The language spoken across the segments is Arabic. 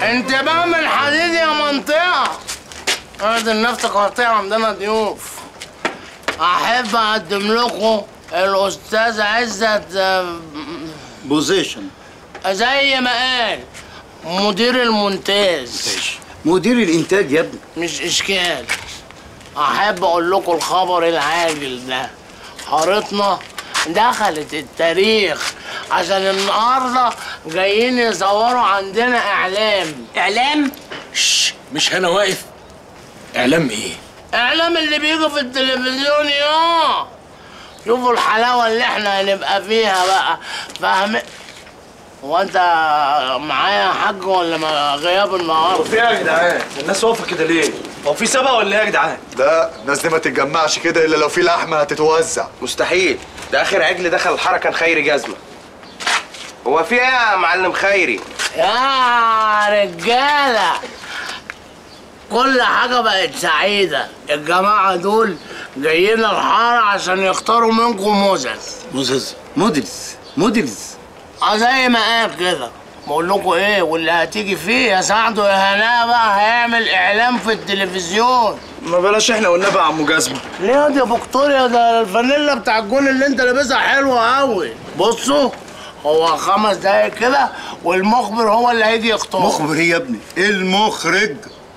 انت بقى من الحديد يا منطقة. اعدل نفسك قطيع، عندنا ضيوف. احب اقدم لكم الاستاذ عزت بوزيشن زي ما قال مدير المونتاج. مدير الانتاج يا ابني. مش اشكال. احب اقول لكم الخبر العاجل ده. حارتنا دخلت التاريخ عشان النهارده جايين يصوروا عندنا اعلام. مش هنا واقف. اعلام ايه؟ اعلام اللي بيجوا في التلفزيون يا. شوفوا الحلاوه اللي احنا هنبقى فيها بقى. فاهم؟ هو انت معايا يا حاج ولا غياب النهارده؟ في ايه يا جدعان؟ الناس واقفه كده ليه؟ هو في سبق ولا ايه يا جدعان؟ لا، الناس دي ما تتجمعش كده الا لو في لحمه هتتوزع. مستحيل، ده اخر عجل دخل الحركه الخيري جزمه. هو في ايه يا معلم خيري؟ يا رجاله كل حاجه بقت سعيده. الجماعه دول جايين الحاره عشان يختاروا منكم موديلز زي ما قال كده. بقول لكم ايه، واللي هتيجي فيه يا سعده يا هناء بقى هيعمل اعلام في التلفزيون. ما بلاش احنا والنبي يا عم جزمه. ليه يا فيكتوريا؟ ده الفانيلا بتاع الجون اللي انت لابسها حلوه قوي. بصوا هو 5 دقايق كده والمخبر هو اللي هيجي يختار. مخبر ايه يا ابني؟ المخرج.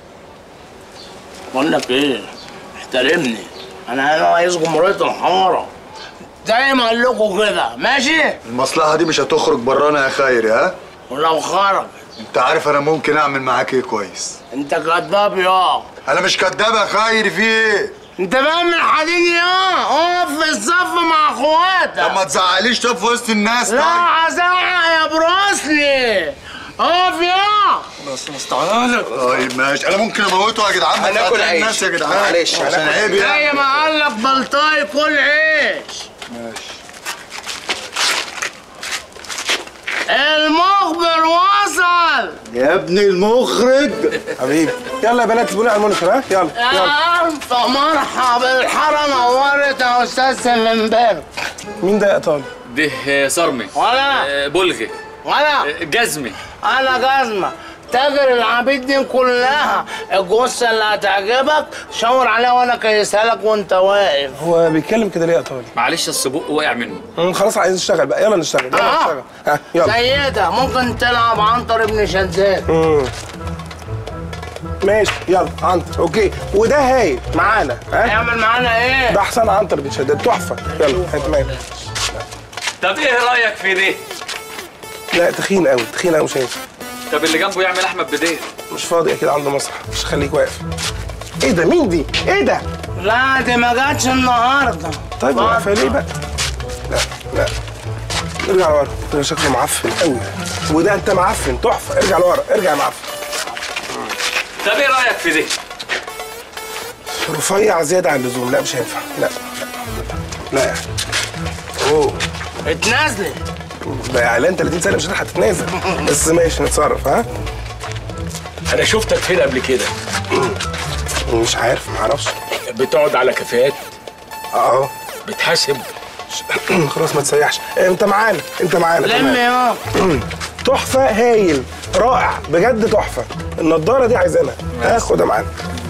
بقول لك ايه، احترمني. انا رئيس جمهوريه الحاره زي ما قال لكم كده، ماشي؟ المصلحه دي مش هتخرج برانا يا خيري. ها؟ ولو خرج انت عارف انا ممكن اعمل معاك ايه كويس. انت كداب يا. انا مش كداب يا خيري. في ايه؟ انت بقى من الحديد يا. اقف في الصف مع اخواتك. طب ما تزعليش. طب في وسط الناس. لا هزعق يا بروسلي. اقف يا. بس تعالى. طيب ماشي، انا ممكن اموته يا جدعان. هناكل عيش الناس يا جدعان. معلش عشان عيب يعني. زي ما قال لك بلطاي كل عيش. ماشي. المخبر وصل يا ابني المخرج. حبيبي يلا يا بنات تقولي على المونيتور. ها يلا يا ألف مرحبا. الحارة نورت يا أستاذ سلمبرج. مين ده يا طالب؟ ده صرمي ولا بلغي ولا جزمي. أنا جزمة تاجر العبيد دي كلها. الجثة اللي هتعجبك شاور عليها وأنا كيسها لك وأنت واقف. هو بيتكلم كده ليه يا طالب؟ معلش السبوق وقع منه. خلاص عايز نشتغل بقى. يلا نشتغل. يلا نشتغل. ها يلا. سيدة ممكن تلعب عنتر ابن شداد. ماشي يلا عنتر. اوكي وده هايل معانا. ها هيعمل معانا إيه؟ ده حسن عنتر بن شداد تحفه. يلا تمام. طب ايه رايك في دي؟ لا تخين قوي تخين قوي مش هينفع. طب اللي جنبه يعمل احمد بدير. مش فاضي اكيد عنده مسرح. مش خليك واقف. ايه ده؟ مين دي؟ ايه ده؟ لا دي ما جاتش النهارده. طيب واقفه ليه بقى؟ لا لا ارجع لورا. ده شكله معفن قوي. وده انت معفن تحفه. ارجع لورا. ارجع يا معفن. طب ايه رايك في دي؟ رفيع زياده عن اللزوم. لا مش هينفع. لا لا يعني. اوه اتنازلي. ده اعلان 30 سنه مش هتلحق تتنازل. بس ماشي نتصرف. ها انا شفتك فين قبل كده؟ مش عارف ما اعرفش. بتقعد على كافيهات؟ اه بتحاسب؟ خلاص ما تسيحش. انت معانا. انت معانا. لم يا. تحفه هايل رائع بجد تحفه. النضاره دي عايزينها. خدها معانا.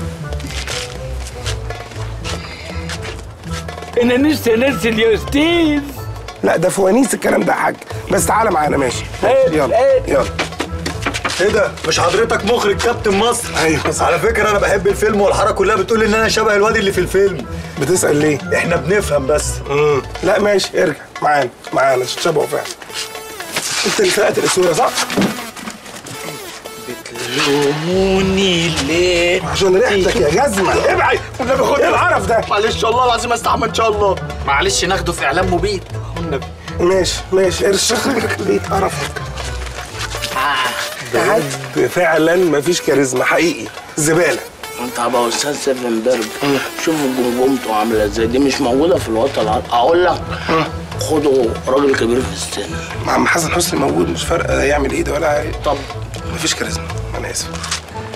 انا نفسي انزل يا استاذ. لا ده فوانيس الكلام ده يا حاج. بس تعالى معانا ماشي. يلا يلا. ايه ده؟ مش حضرتك مخرج كابتن مصر؟ ايوه صح. على فكره انا بحب الفيلم والحاره كلها بتقول ان انا شبه الواد اللي في الفيلم. بتسأل ليه؟ احنا بنفهم بس. لا ماشي ارجع معانا تشبهوا فعلا. انت اللي سرقت الصوره صح؟ بتلوموني ليه؟ عشان ريحتك يا جزمه. ابعد. والنبي خد. ايه القرف ده؟ معلش والله العظيم استحمى ان شاء الله. معلش ناخده في اعلان مبيد. والنبي ماشي ارش بيت قرفك. بجد فعلا مفيش كاريزما حقيقي. زباله. انت هبقى استاذ سيفنبرج. شوف جمجمته عامله ازاي. دي مش موجوده في الوطن العربي. اقول لك خدوا راجل كبير في السن. عم حسن حسني موجود مش فارقه يعمل ايه ده ولا. طب مفيش كاريزما. انا اسف.